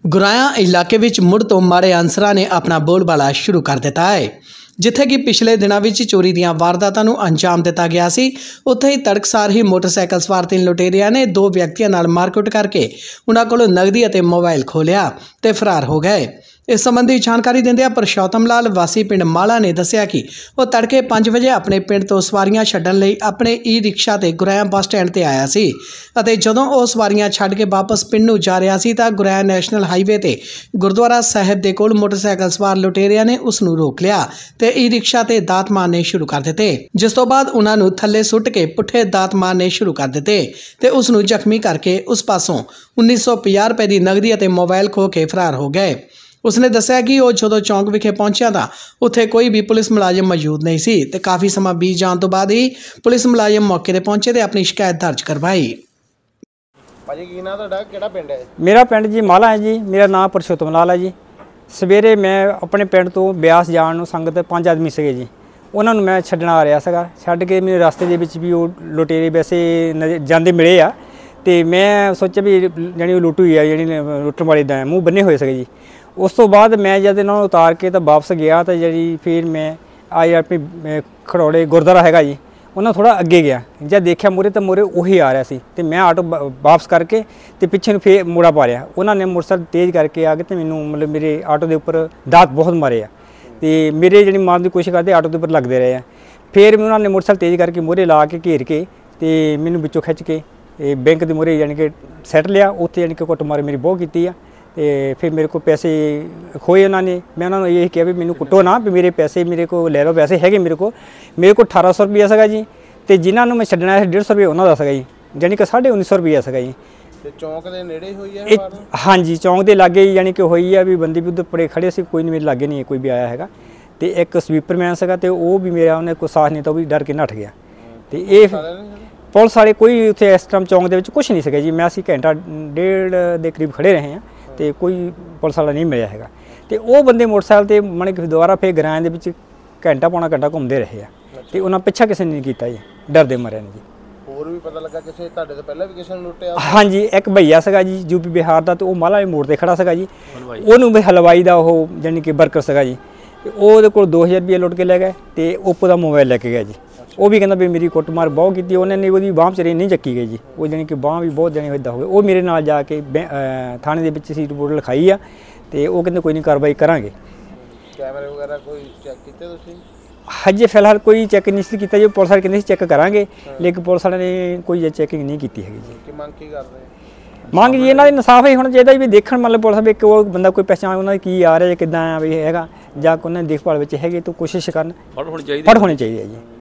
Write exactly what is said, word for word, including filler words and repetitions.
ਗੁਰਾਇਆ ਇਲਾਕੇ ਵਿੱਚ ਮੁੜ ਤੋਂ ਮਾੜੇ ਅਨਸਰਾਂ ਨੇ ਆਪਣਾ ਬੋਲਬਾਲਾ ਸ਼ੁਰੂ ਕਰ ਦਿੱਤਾ ਹੈ। ਜਿੱਥੇ ਕਿ ਪਿਛਲੇ ਦਿਨਾਂ ਵਿੱਚ ਚੋਰੀ ਦੀਆਂ ਵਾਰਦਾਤਾਂ ਨੂੰ ਅੰਜਾਮ ਦਿੱਤਾ ਗਿਆ ਸੀ, ਉੱਥੇ ਹੀ ਤੜਕਸਾਰ ਹੀ ਮੋਟਰਸਾਈਕਲ ਸਵਾਰ ਤਿੰਨ ਲੁਟੇਰਿਆਂ ਨੇ ਦੋ ਵਿਅਕਤੀਆਂ ਨਾਲ ਮਾਰਕੁੱਟ ਕਰਕੇ ਉਹਨਾਂ ਕੋਲੋਂ ਨਗਦੀ ਅਤੇ ਮੋਬਾਈਲ ਖੋਹ ਲਿਆ ਤੇ ਫਰਾਰ ਹੋ ਗਏ। इस संबंधी जानकारी देंदे परशोत्तम लाल वासी पिंड माला ने दस्सिया कि वो तड़के पाँच बजे अपने पिंड तो सवारियां छड्डण लई अपने ई रिक्शा ते गुराया बस स्टैंड ते आया सी अते जदों वो सवारियां छड्ड के वापस पिंड नूं जा रहा सी तां गुराया नैशनल हाईवे ते गुरुद्वारा साहिब दे कोल मोटरसाइकिल सवार लुटेरियां ने उस नूं रोक लिया ते ई रिक्शा ते दात मारने शुरू कर दिते, जिस तो बाद उन्हां नूं थल्ले सुੱਟ के पुट्ठे दात मारने शुरू कर दिते ते उस नूं जख्मी करके उस पासों उन्नीस सौ पचास रुपए की नगदी अते मोबाइल खो के फरार हो गए। उसने दस्सिया कि वो जो चौंक विखे पहुंचा था उत्थे कोई भी पुलिस मुलाजिम मौजूद नहीं सी ते काफ़ी समा बीत जाने तो बाद ही पुलिस मुलाजिम मौके पर पहुंचे ते अपनी शिकायत दर्ज करवाई। भाजी की नाम तुहाडा किहड़ा पिंड है? मेरा पिंड जी माला है जी। मेरा नाम परशोत्तम लाल है जी। सवेरे मैं अपने पिंड तो ब्यास जाण नूं संगत पांच आदमी सीगे जी, उन्हां नूं मैं छड्डण आ रहा सीगा। छड्ड के मेरे रस्ते दे विच भी वो लुटेरे वैसे जांदे मिले आ ते मैं सोचा भी जानी लुੱਟ होई आ, जानी लुੱਟਣ वाले दा मूँह बन्ने होए सीगे जी। उस तो बाद मैं जब इन्होंने उतार के तो वापस गया तो जी फिर मैं आई अपनी खड़ौड़े गुरुद्वारा हैगा जी, उन्होंने थोड़ा अगे गया, जब देखा मुरे तो मुरे उही आ रहा सी ते मैं आटो वापस करके तो पिछे फिर मुड़ा पा रहा। उन्होंने मोटरसाइकिल तेज़ करके आ के तो मैनू मतलब मेरे आटो के उपर दात बहुत मारे आ ते मेरे जी मारने की कोशिश करते आटो के उपर लगते रहे हैं। फिर उन्होंने मोटरसाइकिल तेज़ करके मुरे ला के घेर के तो मैनू बिचों खिंच के बैंक के मुरे यानी कि सैट लिया, उत्थे यानी कि कुट मार मेरी बहुत की। तो फिर मेरे को पैसे खोए उन्होंने। मैं उन्होंने यही किया भी मैनू कुटो ना, भी मेरे पैसे मेरे को ले लो, पैसे है मेरे को मेरे को अठारह सौ रुपया सगा जी, तो जिन्होंने मैं छड्डना डेढ़ सौ रुपया उन्होंने सगा जी, यानी कि साढ़े उन्नीस सौ रुपया सगा जी। चौंक के नेड़े हुई है? हाँ जी, चौंक के लागे यानी कि हुई है भी बंदे भी उधर पड़े खड़े से, कोई नहीं मेरे लागे नहीं कोई भी आया है। तो एक स्वीपर मैन सगा तो वह भी मेरा उन्हें कोई साथ नहीं था, भी डर के नठ गया। तो ये पुलिस वाले कोई उत्थे इस टाइम चौंक के कुछ नहीं सके जी। मैं असीं घंटा डेढ़ के करीब खड़े रहे हैं तो कोई पुलिस वाला नहीं मिला है। तो वो बंदे मोटरसाइकिल ते मन के दोबारा फिर ग्रां दे विच घंटा पौना घंटा घूमते रहे हैं तो उन्होंने पिछा किसी ने नहीं किया जी, डरदे मरे ने जी। होर भी पता लगा किसी तुहाडे तो पहले भी किसी ने लुट्टिया? हाँ जी, एक भैया सगा जी यूपी बिहार का, तो वह माला मोड़ पर खड़ा सगा जी, उन्होंने भी हलवाई का वो जानी कि वर्कर सगा जी। वो कोल दो हज़ार रुपये लुट के ले गए तो ओप्पो का मोबाइल लैके गया जी। वो भी कहना भी मेरी कुटमार बहुत की, उन्होंने वो बांह चरी नहीं चक्की गई जी, वो जानी कि बांह भी बहुत जानी इदा हो गए। वो मेरे नाल जाके थाने के विच सीट रिपोर्ट लिखाई आ तो वो कहते कोई नहीं कार्रवाई करांगे। कैमरे वगैरह कोई चेक कीते तुसीं? हजे फिलहाल कोई चेक नहीं किया जी, पुलिस वाले कहते चेक करांगे लेकिन पुलिस वाले ने कोई चेकिंग नहीं की हैगी जी। कि मंग की कर रहे हैं? ਮੰਗ ਜੀ ਇਹਨਾਂ ਦਾ ਇਨਸਾਫ ਹੀ ਹੋਣਾ ਚਾਹੀਦਾ ਵੀ ਦੇਖਣ ਮਤਲਬ ਪੁਲਿਸ ਵੀ ਕੋਈ ਬੰਦਾ ਕੋਈ ਪਛਾਣ ਉਹਨਾਂ ਦੀ ਕੀ ਆ ਰਿਹਾ ਜਾਂ ਕਿੱਦਾਂ ਆ ਵੀ ਹੈਗਾ ਜਾਂ ਕੋਈ ਉਹਨਾਂ ਦੀ ਦੇਖਭਾਲ ਵਿੱਚ ਹੈਗੇ ਤਾਂ ਕੋਸ਼ਿਸ਼ ਕਰਨ, ਫੜ ਹੋਣੀ ਚਾਹੀਦੀ ਹੈ ਜੀ।